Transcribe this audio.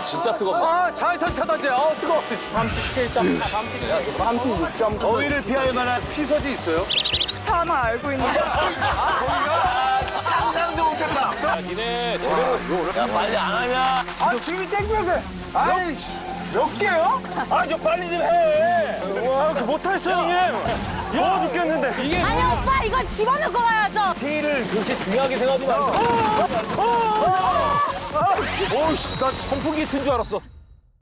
진짜 뜨겁네. 아, 자외선 차단제. 뜨거워. 37.4, 36.9. 더위를 피할 만한 피서지 있어요? 하나 알고 있는데. 상상도 못했다. 야, 니네 제대로 이거 오늘. 야, 빨리 안 하냐? 아, 지금이 땡볕에. 아이씨, 몇 개요? 아, 저 빨리 좀 해. 와, 그 못하겠어요, 형님. 더워 죽겠는데. 이게 아니 오빠 이거 집어넣고 가야죠. 테일을 그렇게 중요하게 생각하지 말고. 오우씨, 나 선풍기 튼 줄 알았어.